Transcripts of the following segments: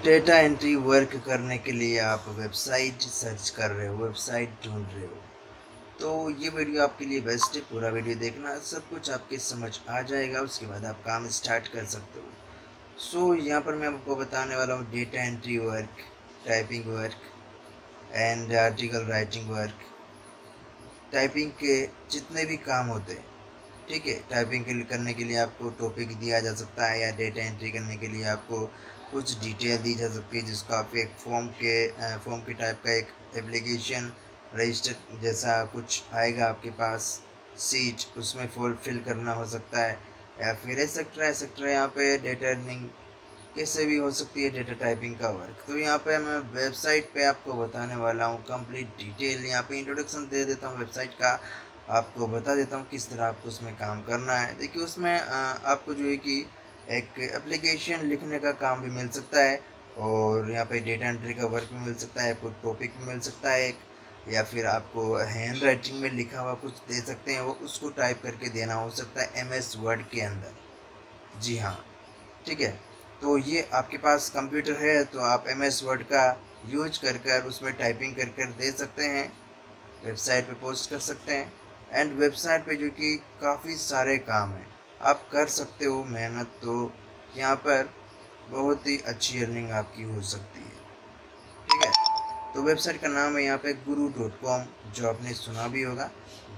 Data entry work करने के लिए आप वेबसाइट सर्च कर रहे हो, वेबसाइट ढूंढ रहे हो, तो ये वीडियो आपके लिए बेस्ट है। पूरा वीडियो देखना, सब कुछ आपके समझ आ जाएगा, उसके बाद आप काम स्टार्ट कर सकते हो। सो यहाँ पर मैं आपको बताने वाला हूँ data entry work, typing work and article writing work. Typing के जितने भी काम होते हैं, ठीक है, टाइपिंग के लिए करने के लिए आपको टॉपिक दिया जा सकता है, या डेटा एंट्री करने के लिए आपको कुछ डिटेल दी जा सकती है, जिसको आप एक फॉर्म के टाइप का एक एप्लीकेशन रजिस्टर जैसा कुछ आएगा आपके पास, सीट उसमें फिल करना हो सकता है, या फिर एक्सेट्रा यहाँ पे डेटा अर्निंग कैसे भी हो सकती है, डेटा टाइपिंग का वर्क। तो यहाँ पे मैं वेबसाइट पे आपको बताने वाला हूँ कंप्लीट डिटेल। यहाँ पे इंट्रोडक्शन दे देता हूँ वेबसाइट का, आपको बता देता हूँ किस तरह आपको उसमें काम करना है। देखिए उसमें आपको जो है कि एक एप्लीकेशन लिखने का काम भी मिल सकता है, और यहाँ पे डेटा एंट्री का वर्क भी मिल सकता है, कुछ टॉपिक भी मिल सकता है एक, या फिर आपको हैंड राइटिंग में लिखा हुआ कुछ दे सकते हैं, वो उसको टाइप करके देना हो सकता है MS वर्ड के अंदर। जी हाँ, ठीक है। तो ये आपके पास कंप्यूटर है तो आप MS वर्ड का यूज कर उसमें टाइपिंग कर दे सकते हैं, वेबसाइट पे पोस्ट कर सकते हैं। एंड वेबसाइट पे जो कि काफ़ी सारे काम हैं, आप कर सकते हो मेहनत, तो यहाँ पर बहुत ही अच्छी अर्निंग आपकी हो सकती है, ठीक है। तो वेबसाइट का नाम है यहाँ पे guru.com, जो आपने सुना भी होगा,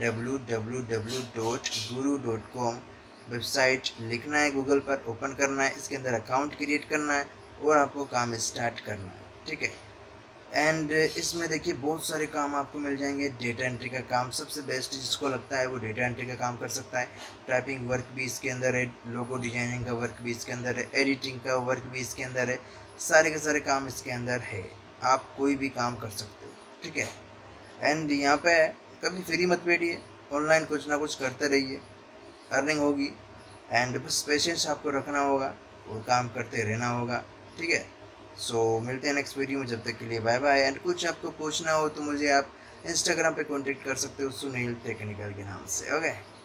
www.guru.com। वेबसाइट लिखना है, गूगल पर ओपन करना है, इसके अंदर अकाउंट क्रिएट करना है और आपको काम स्टार्ट करना है, ठीक है। एंड इसमें देखिए बहुत सारे काम आपको मिल जाएंगे। डेटा एंट्री का काम सबसे बेस्ट जिसको लगता है वो डेटा एंट्री का काम कर सकता है। टाइपिंग वर्क भी इसके अंदर है, लोगो डिजाइनिंग का वर्क भी इसके अंदर है, एडिटिंग का वर्क भी इसके अंदर है, सारे के सारे काम इसके अंदर है, आप कोई भी काम कर सकते हो, ठीक है। एंड यहाँ पे कभी फ्री मत बैठिए, ऑनलाइन कुछ ना कुछ करते रहिए, अर्निंग होगी। एंड बस पेशेंस आपको रखना होगा और काम करते रहना होगा, ठीक है। सो मिलते हैं नेक्स्ट वीडियो में, जब तक के लिए बाय बाय। एंड कुछ आपको पूछना हो तो मुझे आप इंस्टाग्राम पे कांटेक्ट कर सकते हो, सुनील टेक्निकल के नाम से। ओके।